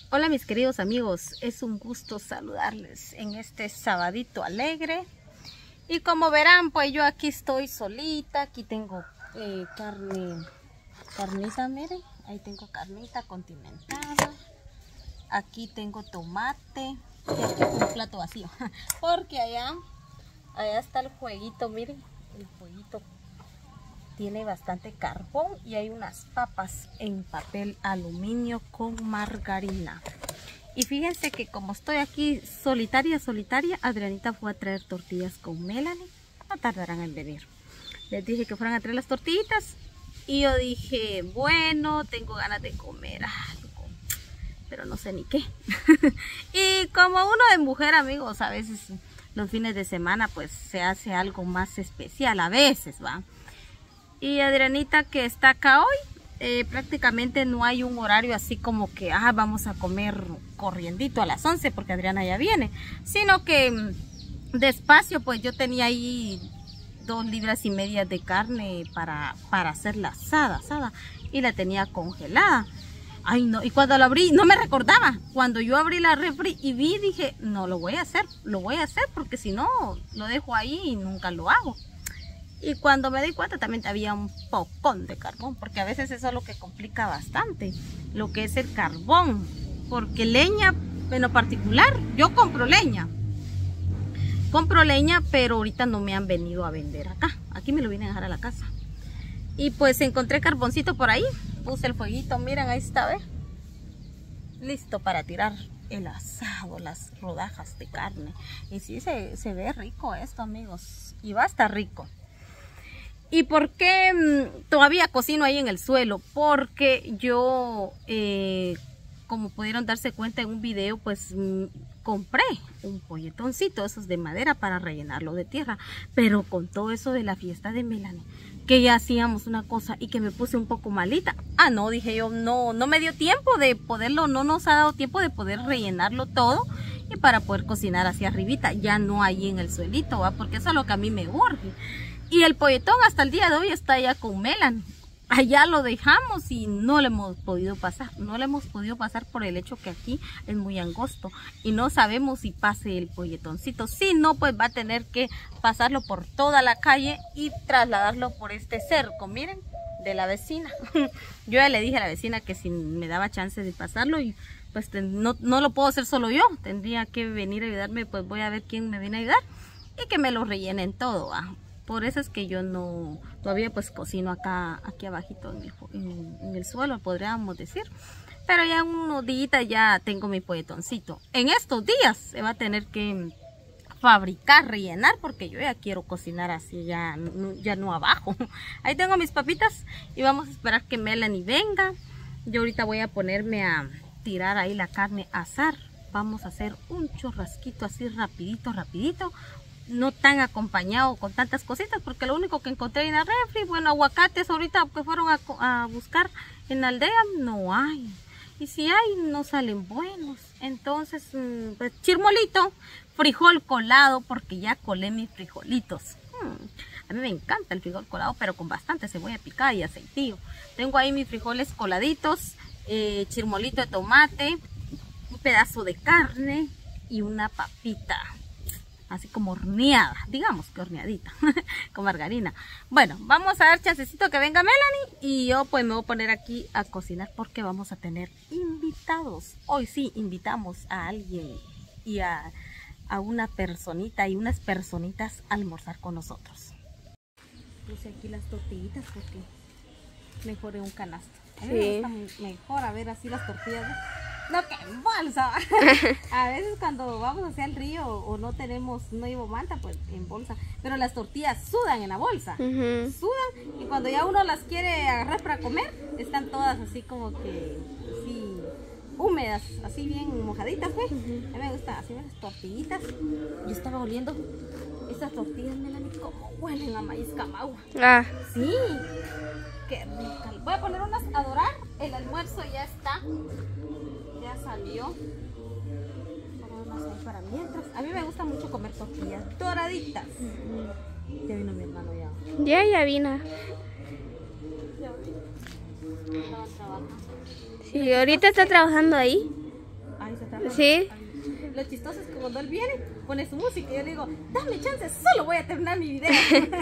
Hola mis queridos amigos, es un gusto saludarles en este sabadito alegre. Y como verán, pues yo aquí estoy solita, aquí tengo carnita, miren, ahí tengo carnita condimentada. Aquí tengo tomate y aquí tengo un plato vacío, porque allá está el fueguito, miren, el fueguito tiene bastante carbón y hay unas papas en papel aluminio con margarina. Y fíjense que como estoy aquí solitaria, Adrianita fue a traer tortillas con Melanie. No tardarán en venir. Les dije que fueran a traer las tortillitas y yo dije, bueno, tengo ganas de comer algo, pero no sé ni qué. Y como uno de mujer, amigos, a veces los fines de semana pues se hace algo más especial, a veces, ¿va? Y Adrianita, que está acá hoy, prácticamente no hay un horario así como que vamos a comer corriendito a las 11 porque Adriana ya viene, sino que despacio, pues yo tenía ahí 2,5 libras de carne para hacer la asada y la tenía congelada. Ay no, y cuando la abrí, no me recordaba, cuando yo abrí la refri y vi, dije, no, lo voy a hacer porque si no, lo dejo ahí y nunca lo hago. Y cuando me di cuenta también había un pocón de carbón, porque a veces eso es lo que complica bastante, lo que es el carbón, porque leña, en lo particular, yo compro leña, pero ahorita no me han venido a vender acá, aquí me lo vienen a dejar a la casa. Y pues encontré carboncito por ahí, puse el fueguito, miren, ahí está, ¿ve? Listo para tirar el asado, las rodajas de carne. Y sí, se ve rico esto, amigos, y va a estar rico. ¿Y por qué todavía cocino ahí en el suelo? Porque yo, como pudieron darse cuenta en un video, pues compré un polletoncito, esos de madera, para rellenarlo de tierra. Pero con todo eso de la fiesta de Melanie, que ya hacíamos una cosa y que me puse un poco malita. No, dije yo, no me dio tiempo de poderlo, no nos ha dado tiempo de poder rellenarlo todo. Y para poder cocinar hacia arribita, ya no ahí en el suelito, ¿va? Porque eso es lo que a mí me urge. Y el polletón hasta el día de hoy está allá con Melanie. Allá lo dejamos y no le hemos podido pasar. No le hemos podido pasar por el hecho que aquí es muy angosto. Y no sabemos si pase el polletoncito. Si no, pues va a tener que pasarlo por toda la calle y trasladarlo por este cerco. Miren, de la vecina. Yo ya le dije a la vecina que si me daba chance de pasarlo, y pues no lo puedo hacer solo yo. Tendría que venir a ayudarme, pues voy a ver quién me viene a ayudar. Y que me lo rellenen todo, Por eso es que yo no, todavía pues cocino aquí abajito en el suelo, podríamos decir. Pero ya en unos días ya tengo mi polletoncito. En estos días se va a tener que fabricar, rellenar, porque yo ya quiero cocinar así, ya no abajo. Ahí tengo mis papitas y vamos a esperar que Melanie venga. Yo ahorita voy a ponerme a tirar ahí la carne a asar. Vamos a hacer un churrasquito así rapidito. No tan acompañado con tantas cositas, porque lo único que encontré en la refri, bueno, aguacates ahorita que fueron a buscar en la aldea, no hay. Y si hay, no salen buenos. Entonces, pues chirmolito, frijol colado, porque ya colé mis frijolitos. A mí me encanta el frijol colado, pero con bastante cebolla picada y aceitillo. Tengo ahí mis frijoles coladitos, chirmolito de tomate, un pedazo de carne y una papita. Así como horneada, digamos que horneadita, con margarina. Bueno, vamos a dar chancecito que venga Melanie y yo pues me voy a poner aquí a cocinar porque vamos a tener invitados. Hoy sí, invitamos a alguien y a una personita y unas personitas a almorzar con nosotros. Puse aquí las tortillitas porque mejor en un canasto. A mí me gusta mejor a ver así las tortillas, no que en bolsa. A veces cuando vamos hacia el río o no llevo manta, pues en bolsa. Pero las tortillas sudan en la bolsa. Sudan, y cuando ya uno las quiere agarrar para comer, están todas así como que así húmedas, así bien mojaditas, pues. A mí me gustan así las tortillitas. Yo estaba oliendo estas tortillas, Melanie, como huelen a maíz camagua. Sí, qué rica. Voy a poner unas a dorar. El almuerzo ya está. Ya salió. Vamos a ir para mientras. A mí me gusta mucho comer tortillas doraditas. Ya vino mi hermano ya. Ya vino. Ya vino. Estaba trabajando. Sí, ahorita está trabajando ahí. Sí. Lo chistoso es que cuando él viene, pone su música y yo le digo, dame chance, solo voy a terminar mi video.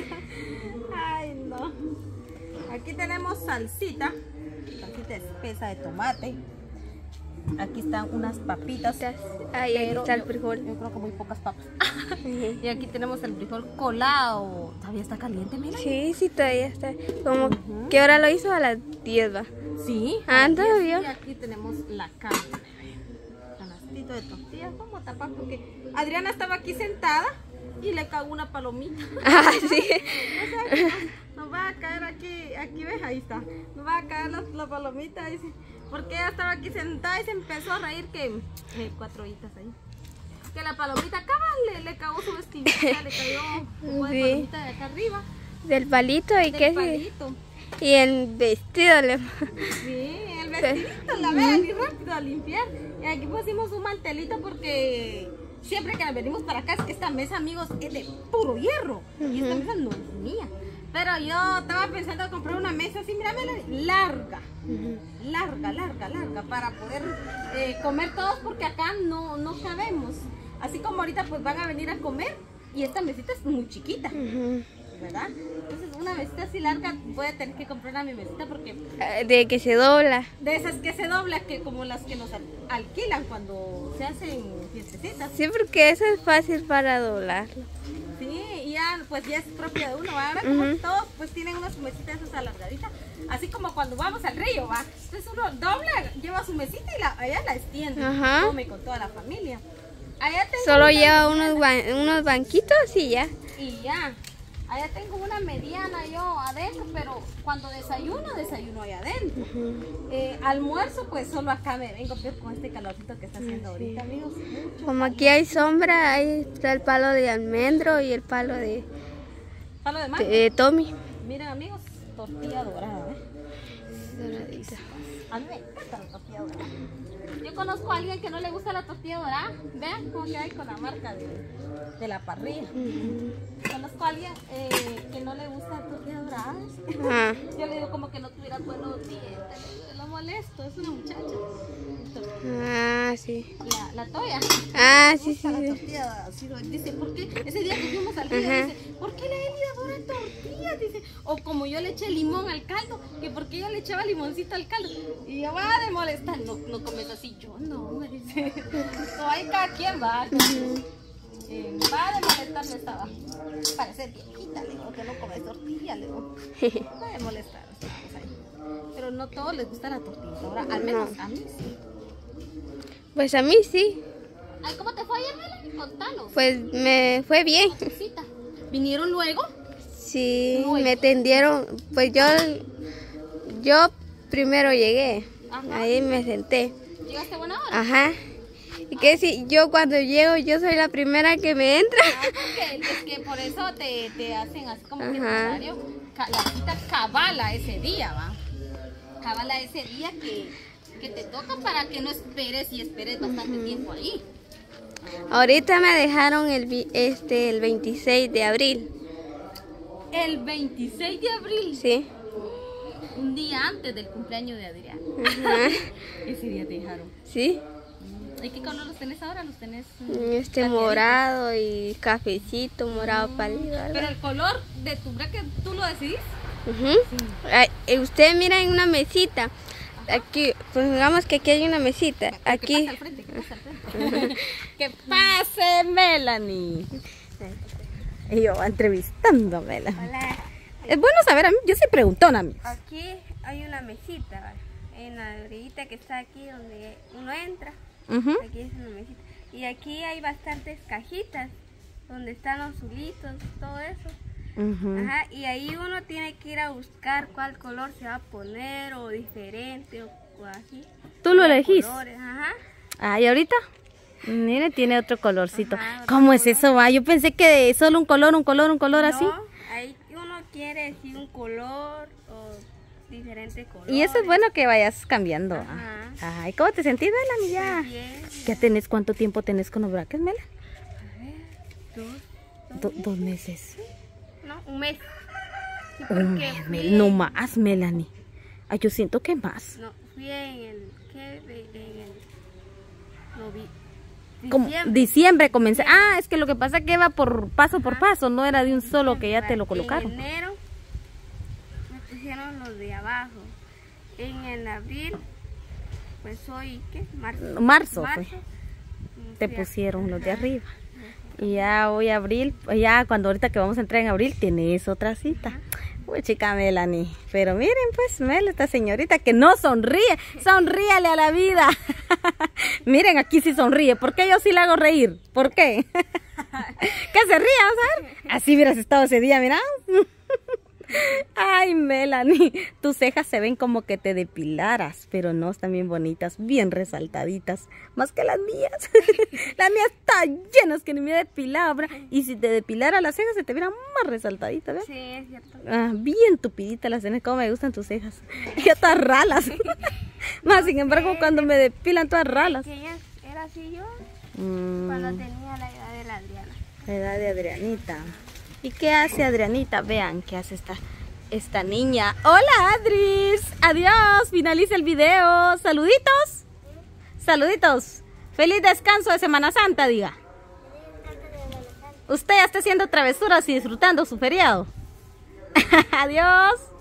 Ay, no. Aquí tenemos salsita espesa de tomate. Aquí están unas papitas. Ahí está el frijol. Yo creo que muy pocas papas. Y aquí tenemos el frijol colado. ¿Todavía está caliente, mira? Sí, sí, todavía está. Como, ¿qué hora lo hizo? A las 10, va. Sí. Todavía. Y aquí tenemos la carne. Canastito de tortillas. Vamos a tapar porque Adriana estaba aquí sentada y le cagó una palomita. Ah, sí. O sea, nos va a caer aquí ves, ahí está. Nos va a caer la palomita. Dice, porque ella estaba aquí sentada y se empezó a reír que 4 hojitas ahí. Que la palomita acá le cagó su vestidita, le cayó un poco de palomita de acá arriba. Del palito y del qué palito. Y el vestido le... Sí, el vestidito, la vean y rápido a limpiar. Y aquí pusimos un mantelito porque siempre que venimos para acá es que esta mesa, amigos, es de puro hierro. Y esta mesa no es mía. Pero yo estaba pensando en comprar una mesa así, mírame, larga. Larga, para poder comer todos porque acá no cabemos. Así como ahorita pues van a venir a comer y esta mesita es muy chiquita. ¿Verdad? Entonces una mesita así larga voy a tener que comprar una mi mesita porque... de que se dobla. De esas que se dobla, que como las que nos alquilan cuando se hacen fiestecitas. Sí, porque eso es fácil para doblarlo. Sí, y ya pues ya es propia de uno. Ahora como todos pues tienen unas mesitas esas alargaditas. Así como cuando vamos al río, va. Entonces uno dobla, lleva su mesita y allá la extiende. Come con toda la familia. Allá tengo solo lleva unos banquitos y ya. Y ya. Allá tengo una mediana yo adentro, pero cuando desayuno allá adentro. Almuerzo, pues solo acá me vengo con este calorcito que está haciendo ahorita, amigos. Como aquí hay sombra, ahí está el palo de almendro y el palo de... ¿Palo de mango? De Tommy. Miren, amigos, tortilla dorada, Doradita. A mí me encanta la tortilla dorada. Yo conozco a alguien que no le gusta la tortilla dorada. Vean cómo queda ahí con la marca de la parrilla. Conozco a alguien que no le gusta la tortilla dorada. Yo le digo como que no tuviera buenos dientes. Lo molesto, es una muchacha. Sí. La toya. Sí. La tortilla así, dice, ¿por qué? Ese día que fuimos al río, dice, ¿por qué la Eli adora tortillas? Dice, o como yo le eché limón al caldo, que porque yo le echaba limoncito al caldo. Y yo, va de molestar, no comes así. Yo no, me dice. No, hay cada quien va. Va de molestar, no estaba. Parece viejita, le digo, que no comes tortilla, le digo. Va de molestar. Pero no todos les gusta la tortilla. Ahora, al menos a mí sí. Pues a mí sí. Ay, ¿cómo te fue ayer, Mela? Contanos. Pues me fue bien. ¿Vinieron luego? Sí, me tendieron. Pues yo primero llegué. Ahí me senté. ¿Llegaste a buena hora? Ajá. Y que si yo cuando llego, yo soy la primera que me entra. Porque es que por eso te hacen así como que horario. La cita cabala ese día, ¿va? Cabala ese día que te toca para que no esperes y esperes bastante tiempo ahí. Ahorita me dejaron el 26 de abril. ¿El 26 de abril? Sí. Un día antes del cumpleaños de Adrián. Ese día te dejaron. Sí. ¿Y qué color los tenés ahora? ¿Los tenés? Morado y cafecito, morado pálido. Pero el color de tu bracket, ¿tú lo decidís? Usted mira en una mesita. Aquí, pues digamos que aquí hay una mesita. Aquí. Que pase, Melanie. Y yo entrevistando a Melanie. Hola. Es bueno saber, a mí, yo soy preguntona, amigo. Aquí hay una mesita, ¿vale? Hay una orillita que está aquí donde uno entra. Aquí es una mesita. Y aquí hay bastantes cajitas donde están los azulitos, todo eso. Y ahí uno tiene que ir a buscar cuál color se va a poner o diferente o así. ¿Tú lo elegís? Y ahorita, mire, tiene otro colorcito. ¿Cómo es eso, va? Yo pensé que solo un color así. No, ahí uno quiere decir un color o diferente color. Y eso es bueno que vayas cambiando. Ay, ¿cómo te sentís, Melanie? Ya. Bien. ¿Ya tenés cuánto tiempo tenés con los brackets, Mela? A ver, 2 meses. No, un mes. Sí, Un mes, no más, Melanie. Ay, yo siento que más. No, fui en el Diciembre comencé. Ah, es que lo que pasa es que va por paso, no era de un solo que ya te lo colocaron. En enero me pusieron los de abajo. En el abril, pues hoy, ¿qué? Marzo fue. Te pusieron los de arriba. Y ya hoy abril, ya cuando ahorita que vamos a entrar en abril, tienes otra cita. Uy, chica Melanie. Pero miren pues, esta señorita que no sonríe. Sonríale a la vida. Miren, aquí sí sonríe. ¿Por qué yo sí la hago reír? ¿Por qué? Que se ría, vamos a ver. Así hubieras estado ese día, mira. Ay, Melanie, tus cejas se ven como que te depilaras, pero no, están bien bonitas, bien resaltaditas, más que las mías. Las mías están llenas que ni me he depilado, ¿verdad? Y si te depilara las cejas se te vieran más resaltaditas, ¿verdad? Sí, es cierto. Ah, bien tupiditas las cejas, como me gustan tus cejas. Ya todas ralas. Más, sin embargo, cuando me depilan todas ralas. Que ella era así yo, cuando tenía la edad de la Adriana. La edad de Adrianita. ¿Y qué hace Adrianita? Vean qué hace esta niña. ¡Hola, Adris! Adiós, finaliza el video. ¿Saluditos? Saluditos. Feliz descanso de Semana Santa, diga. Usted ya está haciendo travesuras y disfrutando su feriado. Adiós.